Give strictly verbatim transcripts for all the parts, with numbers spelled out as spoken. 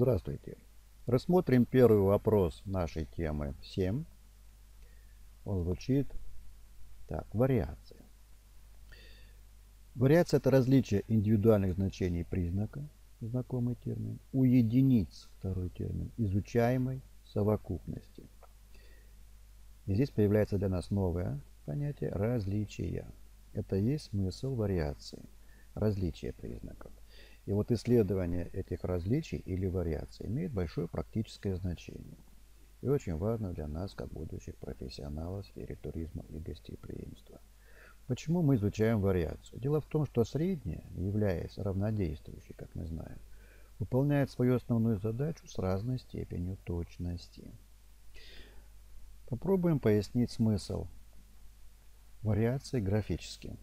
Здравствуйте. Рассмотрим первый вопрос нашей темы семь. Он звучит так. Вариация. Вариация – это различие индивидуальных значений признака, знакомый термин, у единиц, второй термин, изучаемой совокупности. И здесь появляется для нас новое понятие различия. Это и есть смысл вариации, различие признаков. И вот исследование этих различий или вариаций имеет большое практическое значение. И очень важно для нас, как будущих профессионалов в сфере туризма и гостеприимства. Почему мы изучаем вариацию? Дело в том, что средняя, являясь равнодействующей, как мы знаем, выполняет свою основную задачу с разной степенью точности. Попробуем пояснить смысл вариации графически.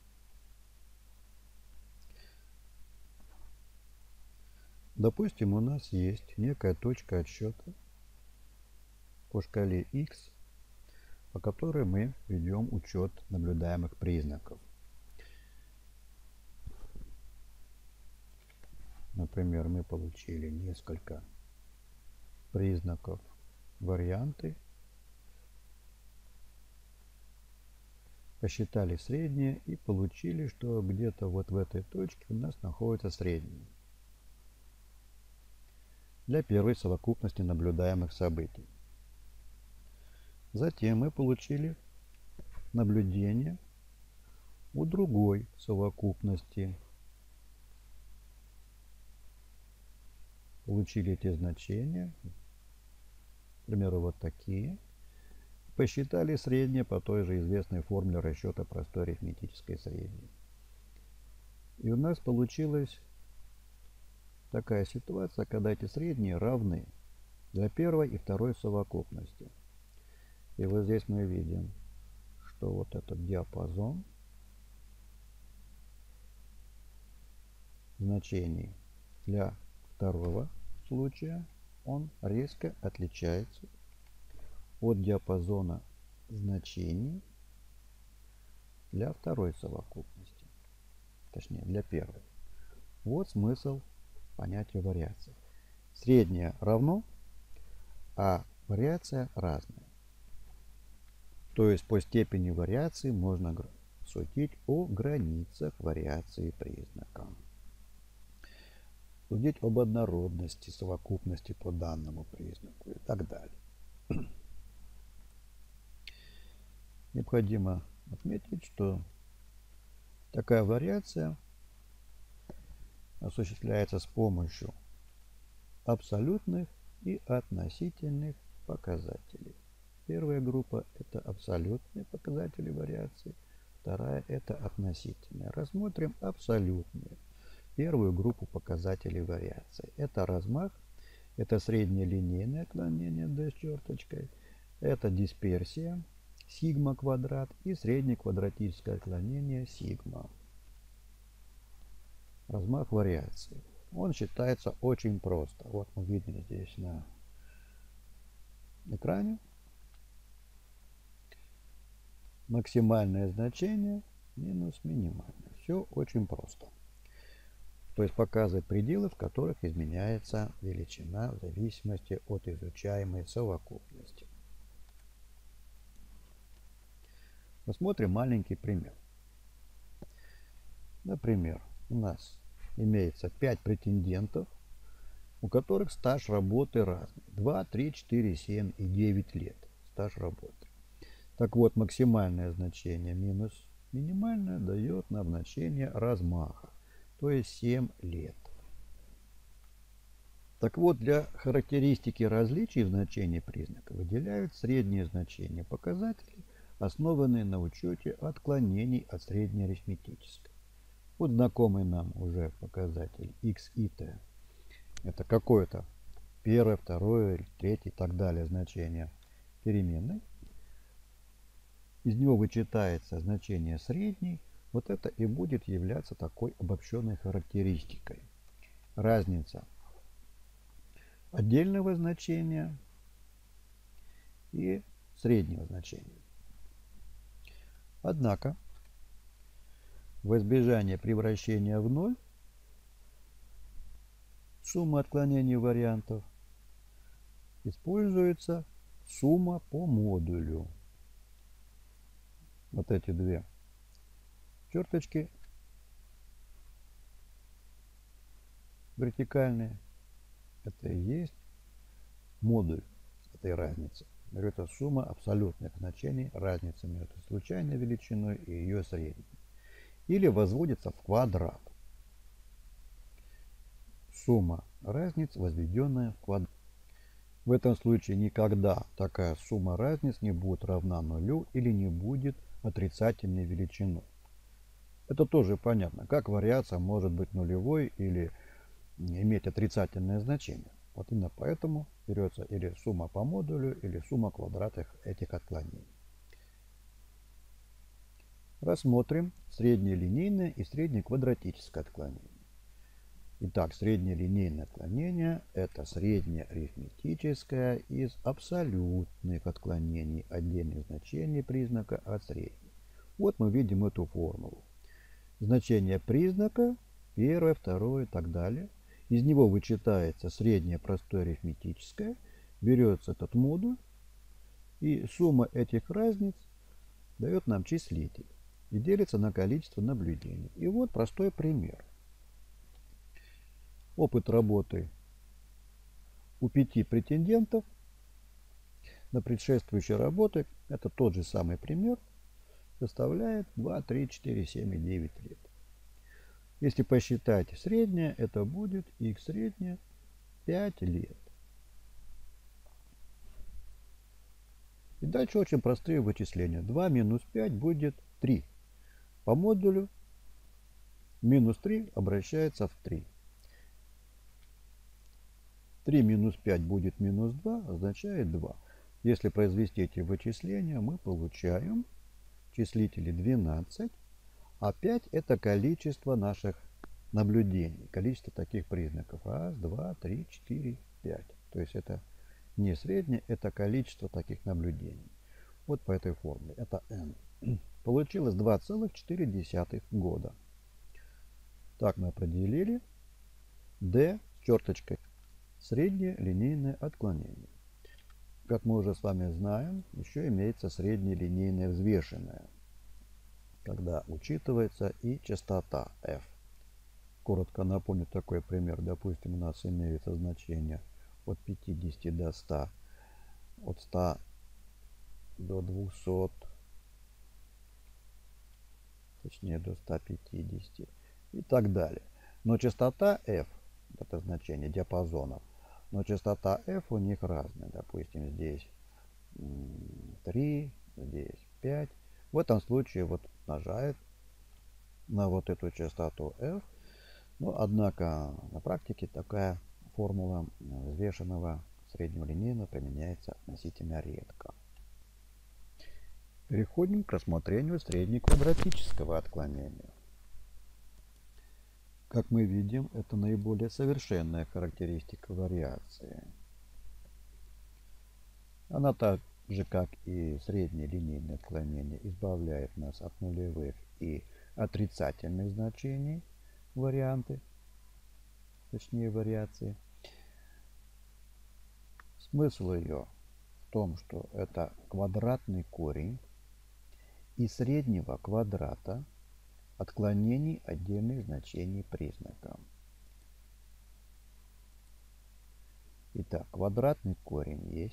Допустим, у нас есть некая точка отсчета по шкале X, по которой мы ведем учет наблюдаемых признаков. Например, мы получили несколько признаков варианты, посчитали среднее и получили, что где-то вот в этой точке у нас находится среднее для первой совокупности наблюдаемых событий. Затем мы получили наблюдение у другой совокупности. Получили эти значения, к примеру, вот такие. Посчитали среднее по той же известной формуле расчета простой арифметической средней. И у нас получилась такая ситуация, когда эти средние равны для первой и второй совокупности. И вот здесь мы видим, что вот этот диапазон значений для второго случая, он резко отличается от диапазона значений для второй совокупности, точнее для первой. Вот смысл понятия вариации. Среднее равно, а вариация разная. То есть по степени вариации можно судить о границах вариации признака. Судить об однородности совокупности по данному признаку и так далее. Необходимо отметить, что такая вариация осуществляется с помощью абсолютных и относительных показателей. Первая группа – это абсолютные показатели вариации, вторая – это относительные. Рассмотрим абсолютные. Первую группу показателей вариации. Это размах, это среднее линейное отклонение d с черточкой, это дисперсия, сигма квадрат и среднее квадратическое отклонение сигма. Размах вариации. Он считается очень просто. Вот мы видим здесь на экране максимальное значение минус минимальное. Все очень просто. То есть показывает пределы, в которых изменяется величина в зависимости от изучаемой совокупности. Посмотрим маленький пример. Например, у нас имеется пять претендентов, у которых стаж работы разный. два, три, четыре, семь и девять лет стаж работы. Так вот, максимальное значение минус минимальное дает нам значение размаха, то есть семь лет. Так вот, для характеристики различий в значении признака выделяют средние значения показателей, основанные на учете отклонений от среднеарифметической. Вот знакомый нам уже показатель x и t. Это какое-то первое, второе, третье и так далее значение переменной. Из него вычитается значение средней. Вот это и будет являться такой обобщенной характеристикой. Разница отдельного значения и среднего значения. Однако, в избежание превращения в ноль, суммы отклонений вариантов, используется сумма по модулю. Вот эти две черточки вертикальные, это и есть модуль этой разницы. Это сумма абсолютных значений разницы между случайной величиной и ее средней. Или возводится в квадрат. Сумма разниц, возведенная в квадрат. В этом случае никогда такая сумма разниц не будет равна нулю или не будет отрицательной величиной. Это тоже понятно, как вариация может быть нулевой или иметь отрицательное значение. Вот именно поэтому берется или сумма по модулю, или сумма квадратов этих отклонений. Рассмотрим среднелинейное и среднеквадратическое отклонение. Итак, среднелинейное отклонение – это среднее арифметическое из абсолютных отклонений отдельных значений признака от средней. Вот мы видим эту формулу. Значение признака, первое, второе и так далее. Из него вычитается среднее простое арифметическое, берется этот модуль, и сумма этих разниц дает нам числитель и делится на количество наблюдений. И вот простой пример. Опыт работы у пяти претендентов на предшествующие работы, это тот же самый пример, составляет два, три, четыре, семь и девять лет. Если посчитать среднее, это будет х среднее пять лет. И дальше очень простые вычисления. два минус пять будет три. По модулю минус три обращается в три. три минус пять будет минус два, означает два. Если произвести эти вычисления, мы получаем числители двенадцать, а пять это количество наших наблюдений, количество таких признаков. Раз, два, три, четыре, пять. То есть это не среднее, это количество таких наблюдений. Вот по этой формуле. Это n. Получилось два целых четыре десятых года. Так мы определили d с черточкой. Среднее линейное отклонение. Как мы уже с вами знаем, еще имеется среднее линейное взвешенное, когда учитывается и частота f. Коротко напомню такой пример. Допустим, у нас имеется значение от пятидесяти до ста, от ста до двухсот, точнее до ста пятидесяти и так далее. Но частота f, это значение диапазонов, но частота f у них разная. Допустим, здесь три, здесь пять. В этом случае вот умножает на вот эту частоту f. Но, однако, на практике такая формула взвешенного среднего линейного применяется относительно редко. Переходим к рассмотрению среднеквадратического отклонения. Как мы видим, это наиболее совершенная характеристика вариации. Она так же, как и среднее линейное отклонение, избавляет нас от нулевых и отрицательных значений варианты, точнее вариации. Смысл ее в том, что это квадратный корень из среднего квадрата отклонений отдельных значений признака. Итак, квадратный корень есть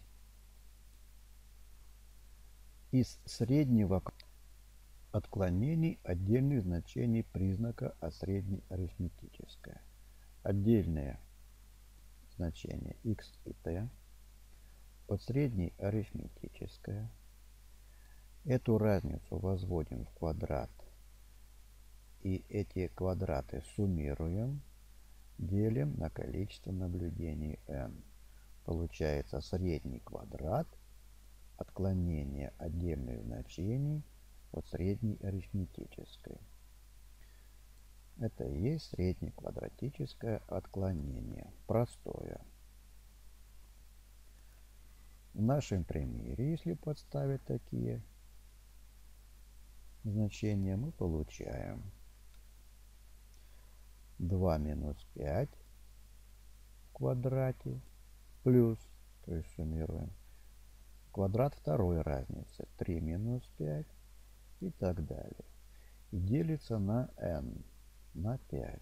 из среднего отклонений отдельных значений признака от средней арифметическое. Отдельные значения x и t от средней арифметическое. Эту разницу возводим в квадрат. И эти квадраты суммируем, делим на количество наблюдений n. Получается средний квадрат отклонения отдельных значений от средней арифметической. Это и есть среднеквадратическое отклонение. Простое. В нашем примере, если подставить такие значения, мы получаем два минус пять квадрате плюс, то есть суммируем, квадрат второй разницы три минус пять и так далее. И делится на n, на пять.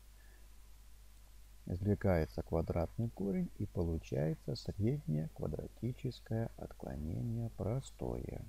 Извлекается квадратный корень и получается среднее квадратическое отклонение простое.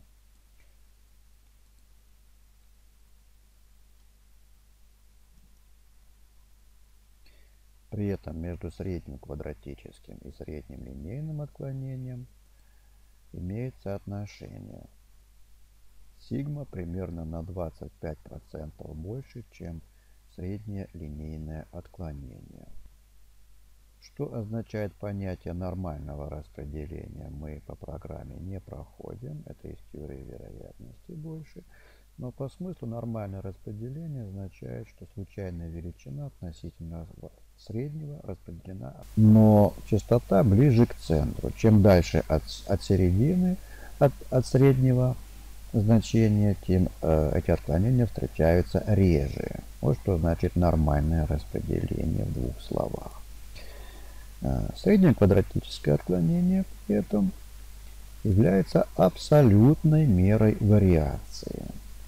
При этом между средним квадратическим и средним линейным отклонением имеется отношение сигма примерно на двадцать пять процентов больше, чем среднее линейное отклонение. Что означает понятие нормального распределения, мы по программе не проходим, это из теории вероятности больше. Но по смыслу нормальное распределение означает, что случайная величина относительно среднего распределена, но частота ближе к центру. Чем дальше от, от середины, от, от среднего значения, тем э, эти отклонения встречаются реже. Вот что значит нормальное распределение в двух словах. Э, среднее квадратическое отклонение при этом является абсолютной мерой вариации.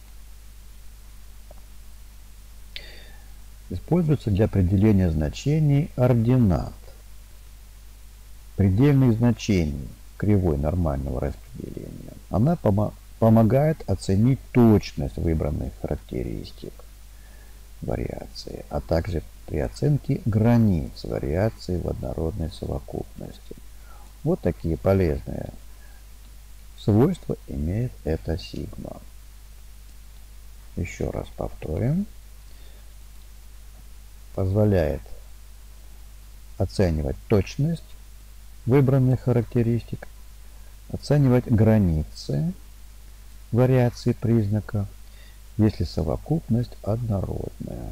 Используется для определения значений ординат, предельных значений кривой нормального распределения. Она пом- помогает оценить точность выбранных характеристик вариации, а также при оценке границ вариации в однородной совокупности. Вот такие полезные свойства имеет эта сигма. Еще раз повторим. Позволяет оценивать точность выбранных характеристик, оценивать границы вариации признака, если совокупность однородная.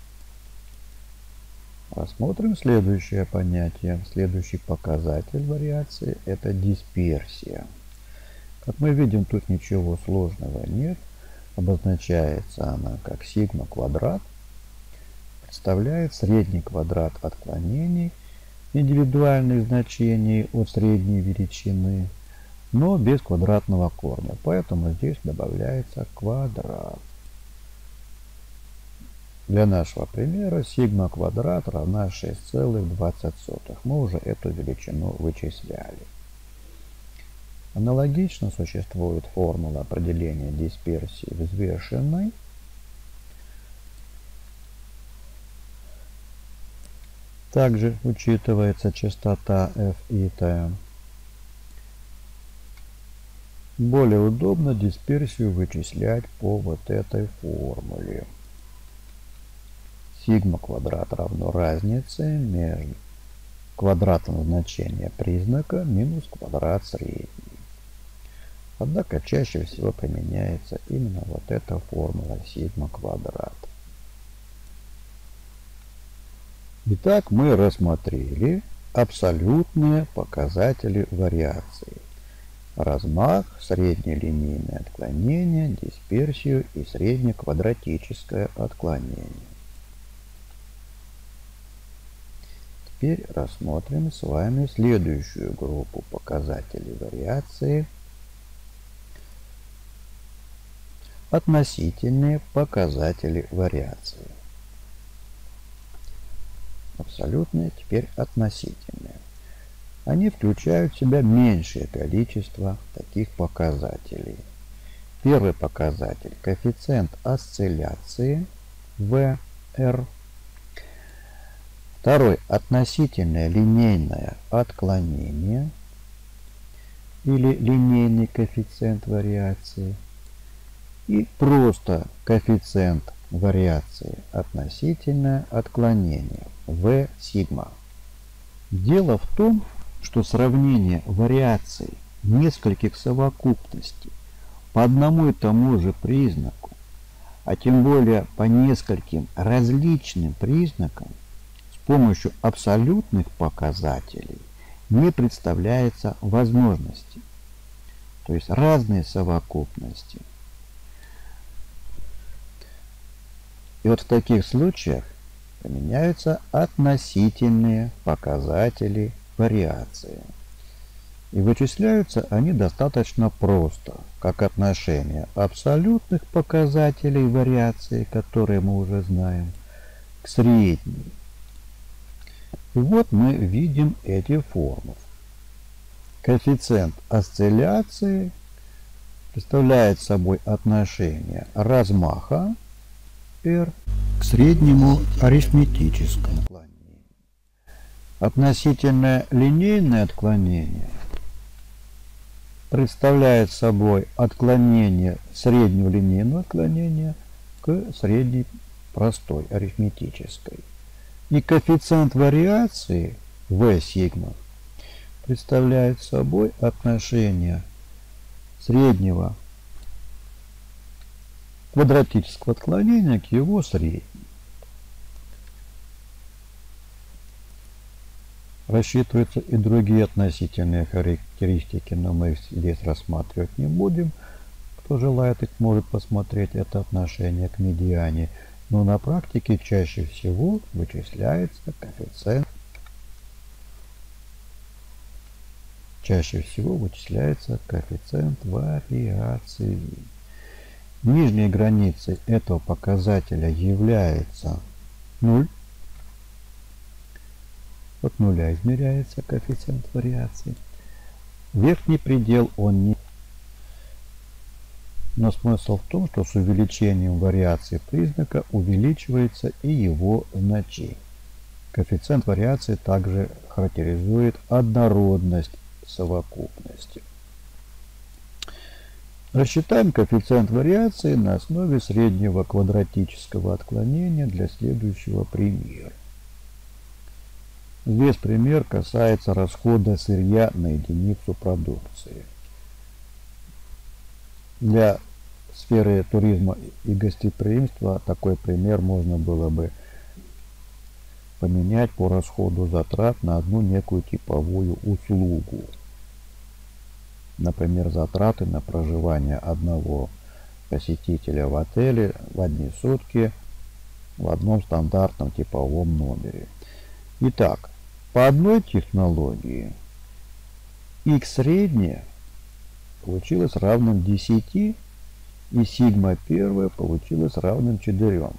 Рассмотрим следующее понятие. Следующий показатель вариации – это дисперсия. Как мы видим, тут ничего сложного нет. Обозначается она как сигма квадрат. Представляет средний квадрат отклонений индивидуальных значений от средней величины, но без квадратного корня. Поэтому здесь добавляется квадрат. Для нашего примера сигма квадрат равна шесть целых двадцать сотых. Мы уже эту величину вычисляли. Аналогично существует формула определения дисперсии взвешенной. Также учитывается частота f и t. Более удобно дисперсию вычислять по вот этой формуле. Сигма квадрат равно разнице между квадратом значения признака минус квадрат средний. Однако чаще всего применяется именно вот эта формула сигма квадрат. Итак, мы рассмотрели абсолютные показатели вариации. Размах, среднелинейное отклонение, дисперсию и среднеквадратическое отклонение. Теперь рассмотрим с вами следующую группу показателей вариации. Относительные показатели вариации. Абсолютные, теперь относительные. Они включают в себя меньшее количество таких показателей. Первый показатель – коэффициент осцилляции вэ эр. Второй – относительное линейное отклонение или линейный коэффициент вариации. И просто коэффициент вариации относительное отклонение v сигма. Дело в том, что сравнение вариаций нескольких совокупностей по одному и тому же признаку, а тем более по нескольким различным признакам с помощью абсолютных показателей не представляется возможности. То есть разные совокупности. И вот в таких случаях применяются относительные показатели вариации. И вычисляются они достаточно просто, как отношение абсолютных показателей вариации, которые мы уже знаем, к средней. И вот мы видим эти формулы. Коэффициент осцилляции представляет собой отношение размаха R к среднему арифметическому отклонению. Относительное линейное отклонение представляет собой отклонение среднего линейного отклонения к средней простой арифметической. И коэффициент вариации V сигма представляет собой отношение среднего квадратического отклонения к его среднему. Рассчитываются и другие относительные характеристики, но мы их здесь рассматривать не будем. Кто желает, их может посмотреть это отношение к медиане. Но на практике чаще всего вычисляется коэффициент. Чаще всего вычисляется коэффициент вариации. Нижней границей этого показателя является ноль. От нуля измеряется коэффициент вариации. Верхний предел он не. Но смысл в том, что с увеличением вариации признака увеличивается и его значение. Коэффициент вариации также характеризует однородность совокупности. Рассчитаем коэффициент вариации на основе среднего квадратического отклонения для следующего примера. Здесь пример касается расхода сырья на единицу продукции. Для сферы туризма и гостеприимства такой пример можно было бы поменять по расходу затрат на одну некую типовую услугу. Например, затраты на проживание одного посетителя в отеле в одни сутки в одном стандартном типовом номере. Итак, по одной технологии x среднее получилось равным десяти, и сигма первая получилось равным четырем.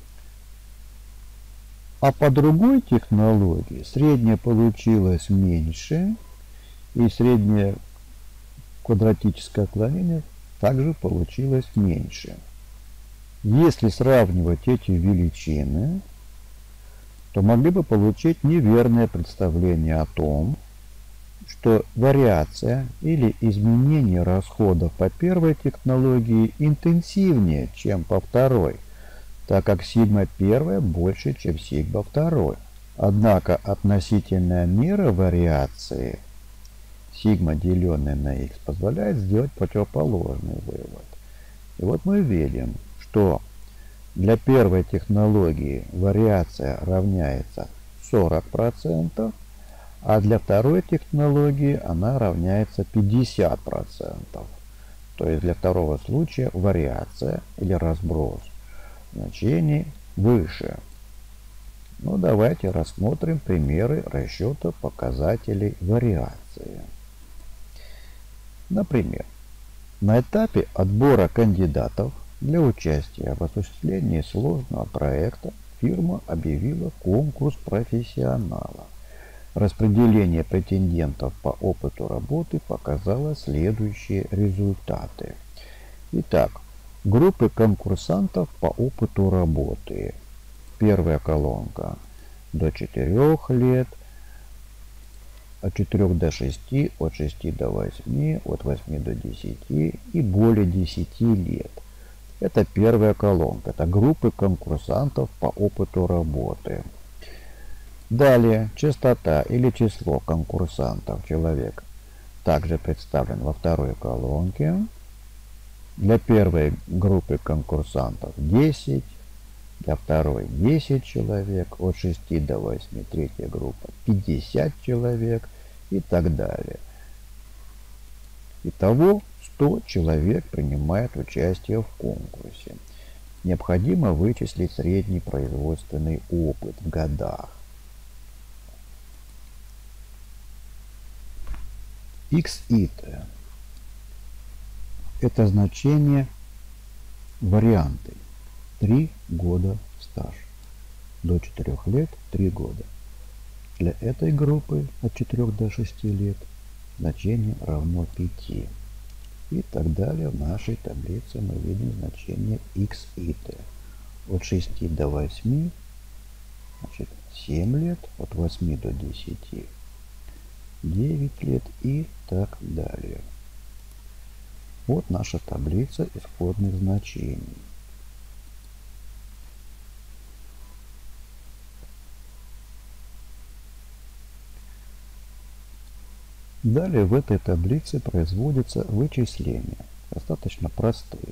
А по другой технологии среднее получилось меньше, и среднее квадратическое отклонение также получилось меньше. Если сравнивать эти величины, то могли бы получить неверное представление о том, что вариация или изменение расходов по первой технологии интенсивнее, чем по второй, так как сигма первая больше, чем сигма второй. Однако относительная мера вариации сигма, деленная на х, позволяет сделать противоположный вывод. И вот мы видим, что для первой технологии вариация равняется сорок процентов, а для второй технологии она равняется пятьдесят процентов. То есть для второго случая вариация или разброс значений выше. Ну, давайте рассмотрим примеры расчета показателей вариации. Например, на этапе отбора кандидатов для участия в осуществлении сложного проекта фирма объявила конкурс профессионала. Распределение претендентов по опыту работы показало следующие результаты. Итак, группы конкурсантов по опыту работы. Первая колонка до четырёх лет, от четырёх до шести, от шести до восьми, от восьми до десяти и более десяти лет. Это первая колонка, это группы конкурсантов по опыту работы. Далее, частота или число конкурсантов человек также представлен во второй колонке. Для первой группы конкурсантов десять, для второй десять человек, от шести до восьми третья группа пятьдесят человек и так далее. Итого сто человек принимает участие в конкурсе. необходимо вычислить средний производственный опыт в годах. Xit – это значение варианты. три года стаж. До четырёх лет три года. Для этой группы от четырёх до шести лет значение равно пяти. И так далее. В нашей таблице мы видим значение Xit. От шести до восьми, значит, семь лет, от восьми до десяти девять лет и так далее. Вот наша таблица исходных значений. Далее в этой таблице производятся вычисления, достаточно простые.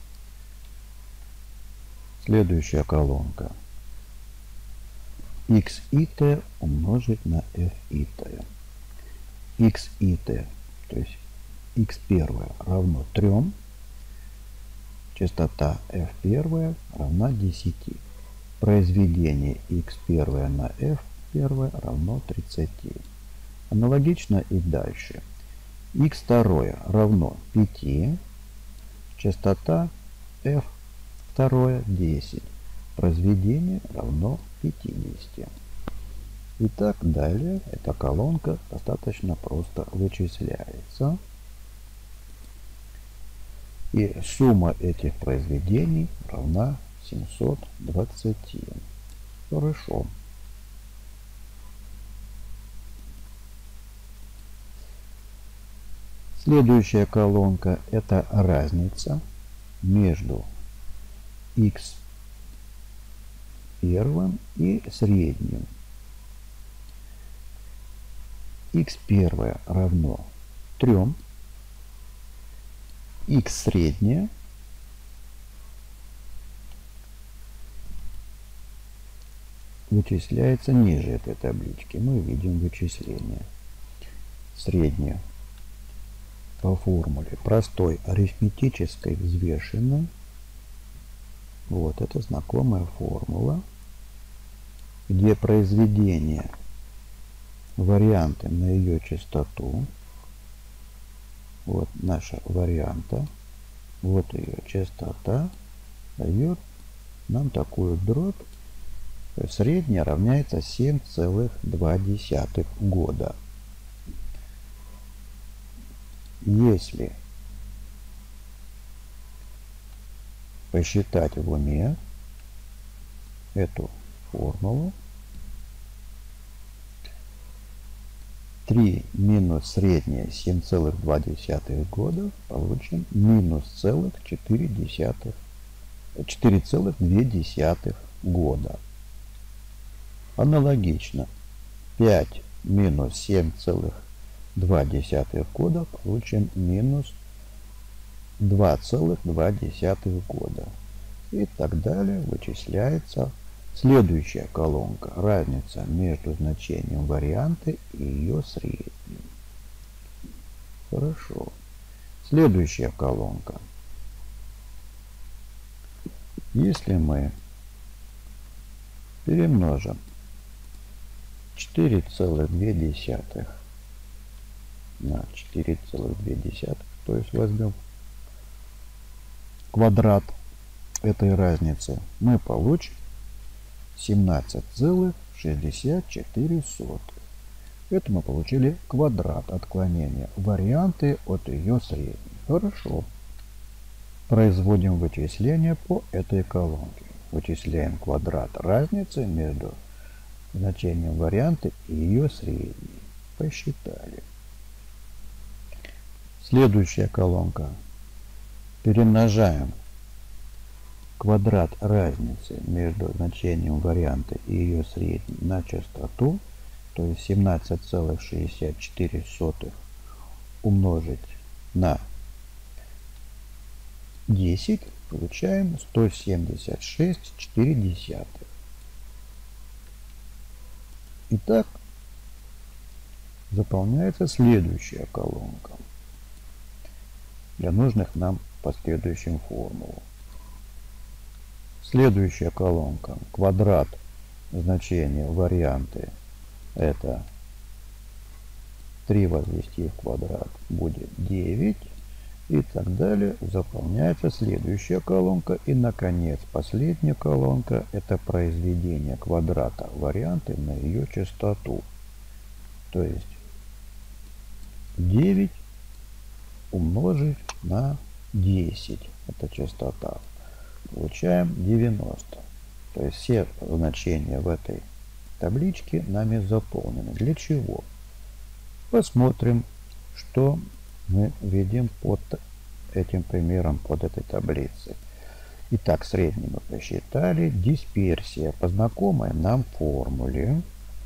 Следующая колонка. Xit умножить на Fit. Xit, то есть x1 равно трем, частота f1 равна десяти. Произведение x1 на f1 равно тридцати. Аналогично и дальше. x2 равно пяти, частота f2 десять. Произведение равно пятидесяти. И так далее. Эта колонка достаточно просто вычисляется. И сумма этих произведений равна семьсот двадцати. Хорошо. Следующая колонка – это разница между x первым и средним. x1 равно трем, x среднее вычисляется ниже этой таблички. Мы видим вычисление. Среднее по формуле простой арифметической взвешенной. Вот это знакомая формула, где произведение варианты на ее частоту. Вот наша варианта. Вот ее частота дает нам такую дробь. Средняя равняется семь целых два десятых года. Если посчитать в уме эту формулу, три минус средняя семь целых два десятых года, получим минус целых четыре десятых, четыре целых две десятых года. Аналогично пять минус семь целых два десятых года получим минус два целых два десятых года. И так далее вычисляется следующая колонка. Разница между значением варианта и ее средним. Хорошо. Следующая колонка. Если мы перемножим четыре целых две десятых на четыре целых две десятых, то есть возьмем квадрат этой разницы, мы получим семнадцать целых шестьдесят четыре сотых. Это мы получили квадрат отклонения варианты от ее средней. Хорошо. Производим вычисления по этой колонке. Вычисляем квадрат разницы между значением варианты и ее средней. Посчитали. Следующая колонка. Перемножаем квадрат разницы между значением варианта и ее средней на частоту, то есть семнадцать целых шестьдесят четыре сотых умножить на десять, получаем сто семьдесят шесть целых четыре десятых. Итак, заполняется следующая колонка для нужных нам последующим формул. Следующая колонка. Квадрат значения варианты. Это три возвести в квадрат будет девять. И так далее. Заполняется следующая колонка. И, наконец, последняя колонка. Это произведение квадрата варианты на ее частоту. То есть девять умножить на десять. Это частота. Получаем девяносто. То есть все значения в этой табличке нами заполнены. Для чего? Посмотрим, что мы видим под этим примером, под этой таблицей. Итак, средний мы посчитали. Дисперсия по знакомой нам формуле.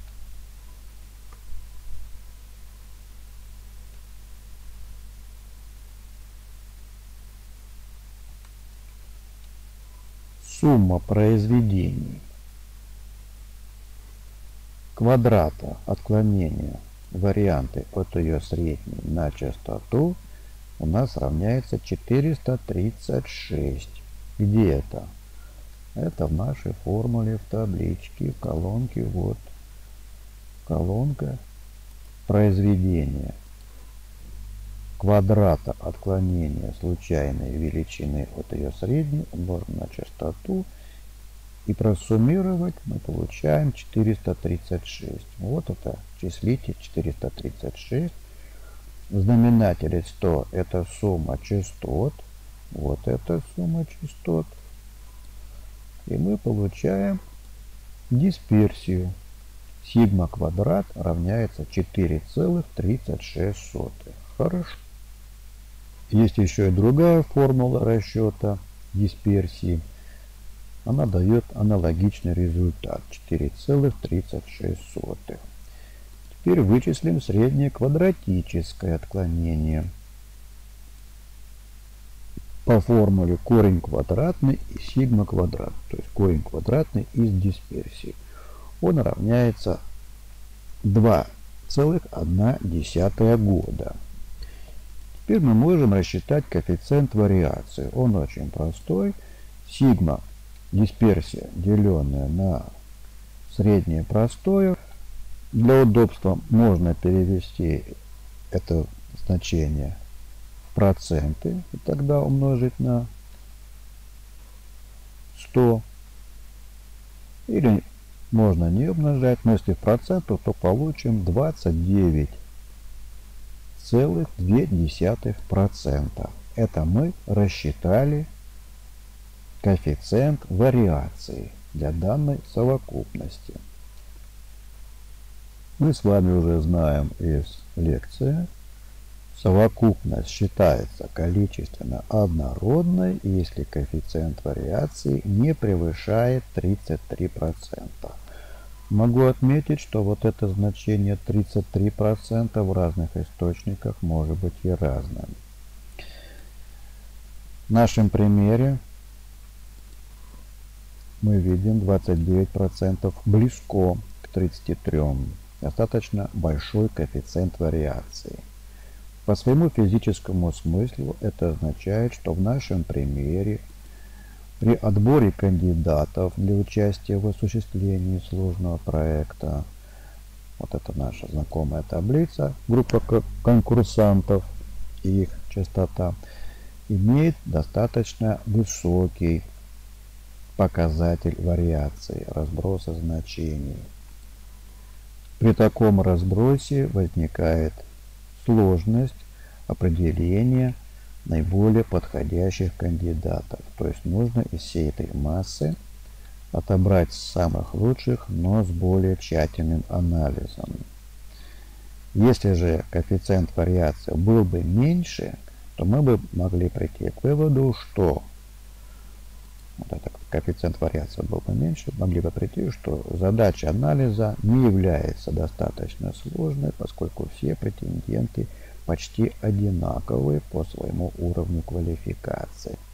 Сумма произведений квадрата отклонения варианты от ее средней на частоту у нас равняется четыреста тридцать шесть. Где это? Это в нашей формуле, в табличке, в колонке. Вот колонка произведения квадрата отклонения случайной величины от ее средней умножить на частоту. И просуммировать мы получаем четыреста тридцать шесть. Вот это числитель четыреста тридцать шесть. В знаменателе сто это сумма частот. Вот это сумма частот. И мы получаем дисперсию. Сигма квадрат равняется четыре целых тридцать шесть сотых. Хорошо. Есть еще и другая формула расчета дисперсии. Она дает аналогичный результат четыре целых тридцать шесть сотых. Теперь вычислим среднее квадратическое отклонение. По формуле корень квадратный и сигма квадрат. То есть корень квадратный из дисперсии. Он равняется два целых одна десятая года. Теперь мы можем рассчитать коэффициент вариации. Он очень простой. Сигма дисперсия, деленная на среднее простое. Для удобства можно перевести это значение в проценты и тогда умножить на сто. Или можно не умножать, но если в процентах, то получим двадцать девять целых две десятых процента. Это мы рассчитали коэффициент вариации для данной совокупности. Мы с вами уже знаем из лекции, совокупность считается количественно однородной, если коэффициент вариации не превышает тридцать три процента. Могу отметить, что вот это значение тридцать три процента в разных источниках может быть и разным. В нашем примере мы видим двадцать девять процентов близко к тридцати трём. Достаточно большой коэффициент вариации. По своему физическому смыслу это означает, что в нашем примере при отборе кандидатов для участия в осуществлении сложного проекта, вот это наша знакомая таблица, группа конкурсантов и их частота, имеет достаточно высокий показатель вариации, разброса значений. При таком разбросе возникает сложность определения наиболее подходящих кандидатов. То есть нужно из всей этой массы отобрать самых лучших, но с более тщательным анализом. Если же коэффициент вариации был бы меньше, то мы бы могли прийти к выводу, что вот этот коэффициент вариации был бы меньше, могли бы прийти, что задача анализа не является достаточно сложной, поскольку все претенденты почти одинаковые по своему уровню квалификации.